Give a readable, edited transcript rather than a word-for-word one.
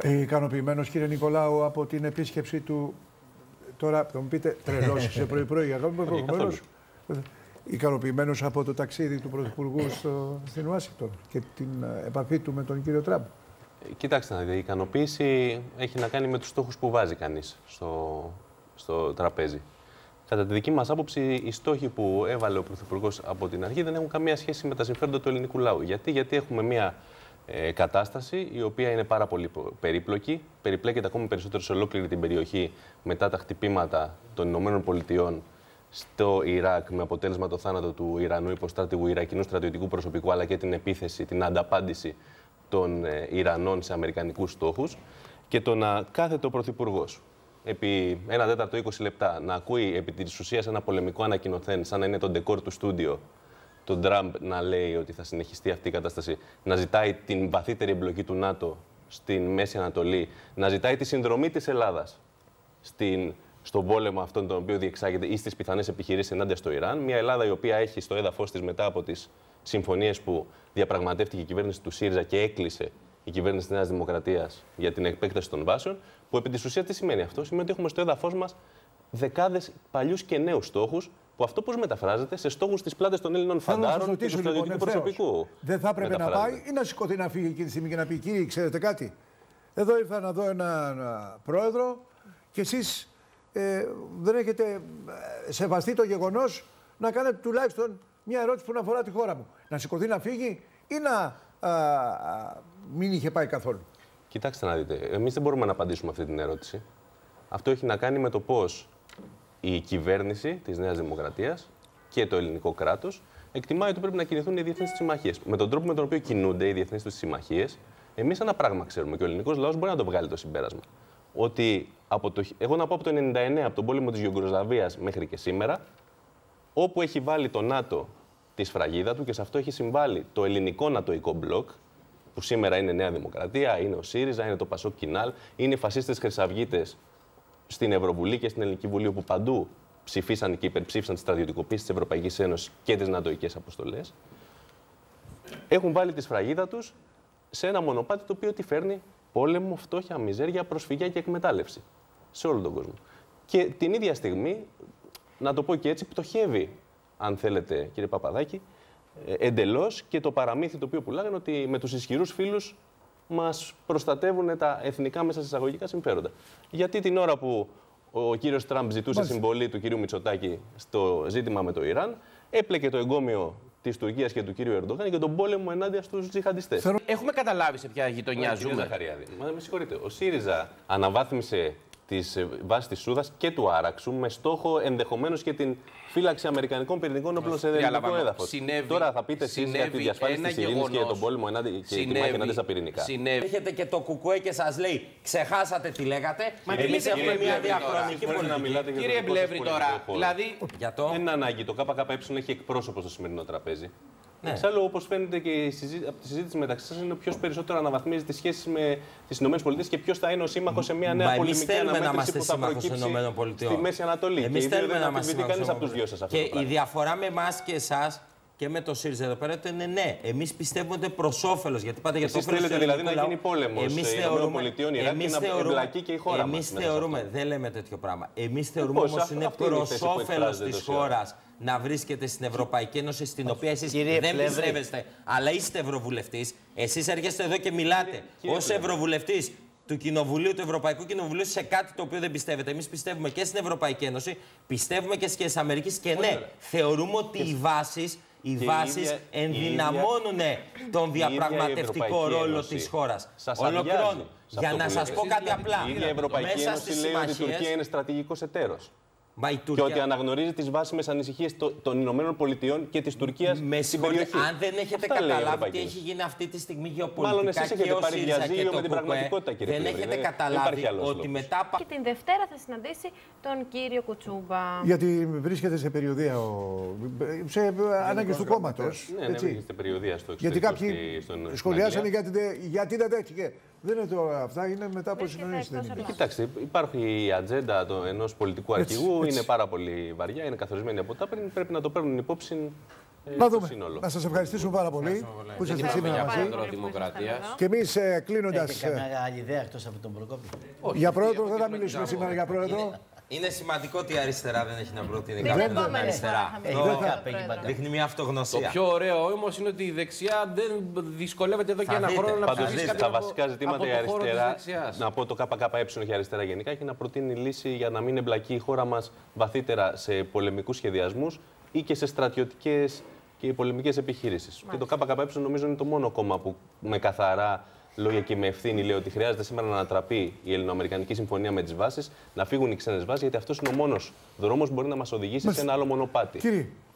Ικανοποιημένος, κύριε Νικολάου, από την επίσκεψη του. Τώρα θα μου πείτε τρελός σε πρωί-πρωί. Ικανοποιημένος από το ταξίδι του Πρωθυπουργού στην Ουάσιγκτον και την επαφή του με τον κύριο Τραμπ. Κοιτάξτε, η ικανοποίηση έχει να κάνει με τους στόχους που βάζει κανείς στο τραπέζι. Κατά τη δική μας άποψη, οι στόχοι που έβαλε ο Πρωθυπουργός από την αρχή δεν έχουν καμία σχέση με τα συμφέροντα του ελληνικού λαού. Γιατί έχουμε μια κατάσταση η οποία είναι πάρα πολύ περίπλοκη, περιπλέκεται ακόμη περισσότερο σε ολόκληρη την περιοχή μετά τα χτυπήματα των ΗΠΑ στο Ιράκ, με αποτέλεσμα το θάνατο του Ιρανού υποστράτηγου Ιρακινού στρατιωτικού προσωπικού, αλλά και την επίθεση, την ανταπάντηση των Ιρανών σε αμερικανικούς στόχους. Και το να κάθεται ο Πρωθυπουργός επί 1 τέταρτο 20 λεπτά να ακούει επί της ουσίας ένα πολεμικό ανακοινωθέν, σαν να είναι το ντεκόρ του στούντιο, τον Τραμπ να λέει ότι θα συνεχιστεί αυτή η κατάσταση, να ζητάει την βαθύτερη εμπλοκή του ΝΑΤΟ στην Μέση Ανατολή, να ζητάει τη συνδρομή της Ελλάδας στον πόλεμο αυτόν τον οποίο διεξάγεται ή στις πιθανές επιχειρήσεις ενάντια στο Ιράν. Μια Ελλάδα η οποία έχει στο έδαφος της μετά από τις συμφωνίες που διαπραγματεύτηκε η κυβέρνηση του ΣΥΡΙΖΑ και έκλεισε η κυβέρνηση της Νέας Δημοκρατίας για την επέκταση των βάσεων, που επί της ουσίας τι σημαίνει αυτό? Σημαίνει ότι έχουμε στο έδαφος μας δεκάδες παλιούς και νέους στόχους, που αυτό πώς μεταφράζεται σε στόχους στις πλάτες των Έλληνων φαντάρων και του στρατιωτικού προσωπικού. Δεν θα έπρεπε να πάει ή να σηκωθεί να φύγει εκείνη τη στιγμή και να πει: κύριε, ξέρετε κάτι? Εδώ ήρθα να δω έναν πρόεδρο και εσείς δεν έχετε σεβαστεί το γεγονός να κάνετε τουλάχιστον μια ερώτηση που να αφορά τη χώρα μου. Να σηκωθεί να φύγει ή να μην είχε πάει καθόλου? Κοιτάξτε να δείτε, εμείς δεν μπορούμε να απαντήσουμε αυτή την ερώτηση. Αυτό έχει να κάνει με το πώς η κυβέρνηση της Νέας Δημοκρατίας και το ελληνικό κράτος εκτιμάει ότι πρέπει να κινηθούν οι διεθνείς συμμαχίες. Με τον τρόπο με τον οποίο κινούνται οι διεθνείς συμμαχίες, εμείς ένα πράγμα ξέρουμε και ο ελληνικός λαός μπορεί να το βγάλει το συμπέρασμα. Ότι εγώ να πω από το 1999, από τον πόλεμο της Ιουγκοσλαβίας μέχρι και σήμερα, όπου έχει βάλει το ΝΑΤΟ τη σφραγίδα του και σε αυτό έχει συμβάλει το ελληνικό νατοϊκό μπλοκ, που σήμερα είναι Νέα Δημοκρατία, είναι ο ΣΥΡΙΖΑ, είναι το Πασόκ Κινάλ, είναι οι φασίστες χρυσαυγίτες στην Ευρωβουλή και στην Ελληνική Βουλή, όπου παντού ψηφίσαν και υπερψήφισαν τη στρατιωτικοποίηση της Ευρωπαϊκής Ένωσης και τις νατοικές αποστολές. Έχουν βάλει τη σφραγίδα τους σε ένα μονοπάτι το οποίο τι φέρνει? Πόλεμο, φτώχεια, μιζέρια, προσφυγιά και εκμετάλλευση σε όλο τον κόσμο. Και την ίδια στιγμή, να το πω και έτσι, πτωχεύει, αν θέλετε, κύριε Παπαδάκη, εντελώς και το παραμύθι το οποίο πουλάγανε ότι με τους ισχυρούς φίλους μας προστατεύουν τα εθνικά μέσα σε εισαγωγικά συμφέροντα. Γιατί την ώρα που ο κύριος Τραμπ ζητούσε συμβολή του κύριου Μητσοτάκη στο ζήτημα με το Ιράν, έπλεκε το εγκόμιο της Τουρκίας και του κύριου Ερντογάν για τον πόλεμο ενάντια στους τζιχαντιστές. Έχουμε καταλάβει σε ποια γειτονιά ζούμε. Ζαχαριάδη, με συγχωρείτε. Ο ΣΥΡΙΖΑ αναβάθμισε τις βάσεις της Σούδας και του Άραξου με στόχο ενδεχομένως και την φύλαξη αμερικανικών πυρηνικών όπλων σε ελληνικό έδαφος. Τώρα θα πείτε εσείς για τη διασφάλιση της ειρήνης και τον πόλεμο και τη μάχη ενάντια στα πυρηνικά. Έρχεται και το κουκουέ και σας λέει: ξεχάσατε τι λέγατε. Εμείς έχουμε μια διαχρονική πολιτική. Κύριε Μπλεύρη, τώρα. Δηλαδή. Δεν είναι ανάγκη. Το ΚΚΕ έχει εκπρόσωπο στο σημερινό τραπέζι. Εξάλλου, όπως φαίνεται και από τη συζήτηση μεταξύ σας, είναι ποιος περισσότερο αναβαθμίζει τις σχέσεις με τις ΗΠΑ και ποιος θα είναι ο σύμμαχος σε μια νέα πολεμική αναμέτρηση που θα προκύψει στη Μέση Ανατολή. Εμείς θέλουμε να είμαστε κανείς από τους δυο σας αυτό. Και η διαφορά με εμάς και εσάς και με το ΣΥΡΙΖΑ εδώ πέρα είναι ναι. Εμείς πιστεύουμε ότι προς όφελος. Γιατί πάτε για το όφελος. Εσείς θέλετε δηλαδή να γίνει πόλεμος ΗΠΑ, Ιράκ και να εμπλακεί και η χώρα μας. Εμείς θεωρούμε, δεν λέμε τέτοιο πράγμα. Εμείς θεωρούμε όμως είναι προς όφελος της χώρας να βρίσκεται στην Ευρωπαϊκή Ένωση, στην οποία εσείς δεν πιστεύεστε, αλλά είστε ευρωβουλευτής. Εσείς έρχεστε εδώ και μιλάτε ως ευρωβουλευτής του Κοινοβουλίου, του Ευρωπαϊκού Κοινοβουλίου, σε κάτι το οποίο δεν πιστεύετε. Εμείς πιστεύουμε και στην Ευρωπαϊκή Ένωση, πιστεύουμε και στις Αμερικής και ναι, θεωρούμε ότι οι βάσεις ενδυναμώνουν τον διαπραγματευτικό ρόλο της χώρας. Ολοκληρώνω. Για να σας πω κάτι απλά. Η ίδια Ευρωπαϊκή Ένωση λέει ότι η Τουρκία είναι στρατηγικός εταίρος. Και ότι αναγνωρίζει τις βάσιμες ανησυχίες των Ηνωμένων Πολιτειών και της Τουρκίας στην περιοχή. Αν δεν έχετε καταλάβει τι έχει γίνει αυτή τη στιγμή γεωπολιτικά, μάλλον εσείς έχετε πάρει διαζύγιο με την πραγματικότητα, κύριε Πλεύρη. Δεν έχετε καταλάβει ότι μετά. Και την Δευτέρα θα συναντήσει τον κύριο Κουτσούμπα. Γιατί βρίσκεται σε περιοδία, σε ανάγκες του κόμματος. Ναι, βρίσκεται σε περιοδία στο εξωτερικό. Γιατί κάποιοι σχολιάσανε γιατί δεν δέχτηκε. Δεν είναι τώρα αυτά, είναι μετά από συνεννόηση. Κοιτάξτε, υπάρχει η ατζέντα ενός πολιτικού αρχηγού, είναι πάρα πολύ βαριά, είναι καθορισμένη από τα πριν. Πρέπει να το παίρνουν υπόψη Να δούμε. σύνολο. Να σας ευχαριστήσουμε πάρα πολύ που είσαστε σήμερα μαζί. Και εμείς κλείνοντας. Έχετε καμιά άλλη ιδέα εκτός από τον Προκόπη? Για πρόεδρο δεν θα μιλήσουμε σήμερα για πρόεδρο. Είναι σημαντικό ότι η αριστερά δεν έχει να προτείνει Την κάποιον επόμενη αριστερά. φορά Δείχνει μια αυτογνωσία. Το πιο ωραίο όμως είναι ότι η δεξιά δεν δυσκολεύεται εδώ και ένα χρόνο να Πάντως, ψηφίσει στα βασικά ζητήματα η αριστερά, δεξιάς. να πω το ΚΚΕ και η αριστερά γενικά, έχει να προτείνει λύση για να μην εμπλακεί η χώρα μας βαθύτερα σε πολεμικούς σχεδιασμούς ή και σε στρατιωτικές και πολεμικές επιχείρησεις. Και το ΚΚΕ νομίζω είναι το μόνο κόμμα που με καθαρά λόγια και με ευθύνη λέει ότι χρειάζεται σήμερα να ανατραπεί η Ελληνοαμερικανική Συμφωνία με τις βάσεις, να φύγουν οι ξένες βάσεις, γιατί αυτός είναι ο μόνος δρόμος που μπορεί να μας οδηγήσει σε ένα άλλο μονοπάτι. Κύριε.